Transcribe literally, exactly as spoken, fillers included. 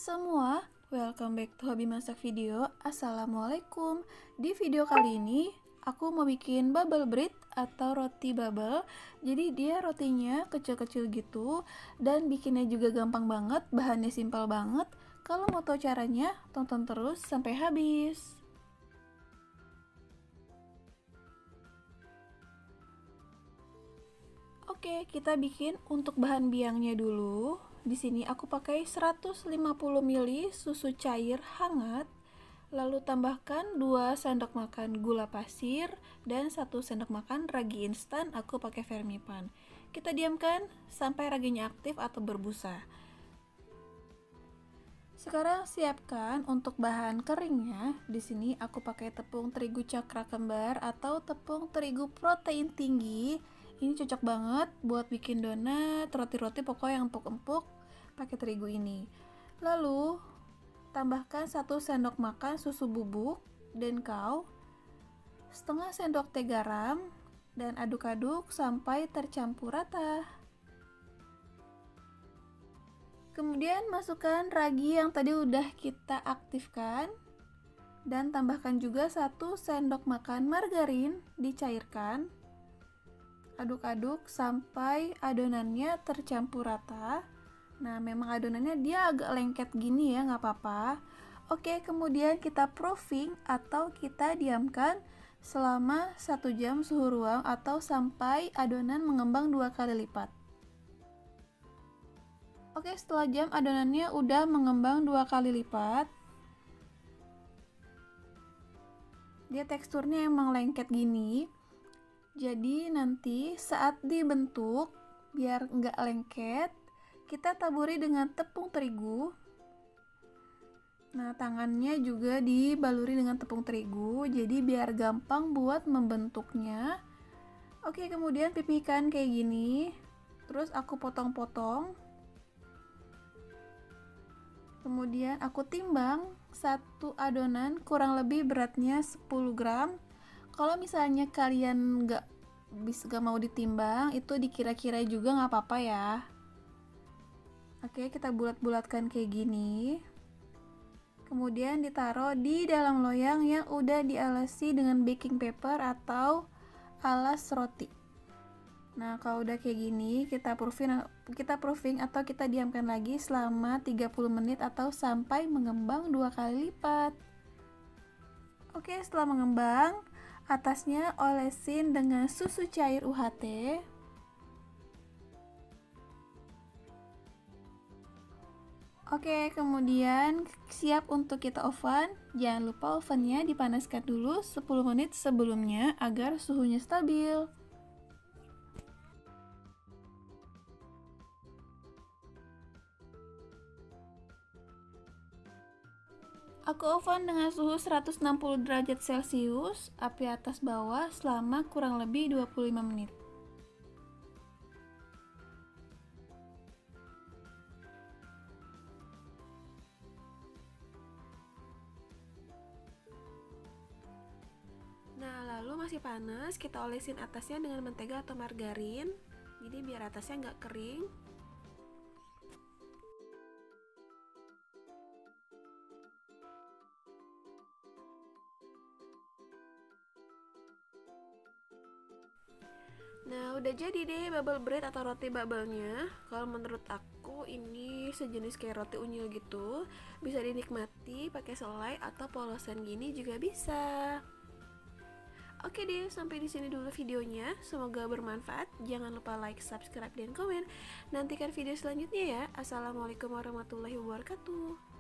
semua, welcome back to Hobi Masak Video. Assalamualaikum. Di video kali ini aku mau bikin bubble bread atau roti bubble. Jadi dia rotinya kecil-kecil gitu dan bikinnya juga gampang banget, bahannya simpel banget. Kalau mau tahu caranya, tonton terus sampai habis. Oke, kita bikin untuk bahan biangnya dulu. Di sini aku pakai seratus lima puluh mililiter susu cair hangat, lalu tambahkan dua sendok makan gula pasir dan satu sendok makan ragi instan. Aku pakai Vermipan. Kita diamkan sampai raginya aktif atau berbusa. Sekarang siapkan untuk bahan keringnya. Di sini aku pakai tepung terigu cakra kembar atau tepung terigu protein tinggi. Ini cocok banget buat bikin donat, roti-roti pokoknya yang empuk-empuk pakai terigu ini. Lalu tambahkan satu sendok makan susu bubuk dan kau, setengah sendok teh garam, dan aduk-aduk sampai tercampur rata. Kemudian masukkan ragi yang tadi udah kita aktifkan dan tambahkan juga satu sendok makan margarin, dicairkan. Aduk-aduk sampai adonannya tercampur rata. Nah, memang adonannya dia agak lengket gini ya, nggak apa-apa. Oke, kemudian kita proofing atau kita diamkan selama satu jam suhu ruang atau sampai adonan mengembang dua kali lipat. Oke, setelah jam adonannya udah mengembang dua kali lipat. Dia teksturnya emang lengket gini. Jadi nanti saat dibentuk, biar nggak lengket, kita taburi dengan tepung terigu. Nah, tangannya juga dibaluri dengan tepung terigu, jadi biar gampang buat membentuknya. Oke, kemudian pipihkan kayak gini. Terus aku potong-potong. Kemudian aku timbang satu adonan kurang lebih beratnya sepuluh gram. Kalau misalnya kalian nggak bisa gak mau ditimbang, itu dikira-kira juga nggak apa-apa ya. Oke, kita bulat-bulatkan kayak gini. Kemudian ditaruh di dalam loyang yang udah dialasi dengan baking paper atau alas roti. Nah, kalau udah kayak gini, kita proofing, kita proofing atau kita diamkan lagi selama tiga puluh menit atau sampai mengembang dua kali lipat. Oke, setelah mengembang, atasnya olesin dengan susu cair U H T. Oke, kemudian siap untuk kita oven. Jangan lupa ovennya dipanaskan dulu sepuluh menit sebelumnya agar suhunya stabil. Aku oven dengan suhu seratus enam puluh derajat Celcius, api atas bawah selama kurang lebih dua puluh lima menit. Nah, lalu masih panas, kita olesin atasnya dengan mentega atau margarin. Jadi biar atasnya nggak kering. Nah, udah jadi deh bubble bread atau roti bubble-nya. Kalau menurut aku ini sejenis kayak roti unyil gitu. Bisa dinikmati pakai selai atau polosan gini juga bisa. Oke deh, sampai di sini dulu videonya. Semoga bermanfaat. Jangan lupa like, subscribe, dan komen. Nantikan video selanjutnya ya. Assalamualaikum warahmatullahi wabarakatuh.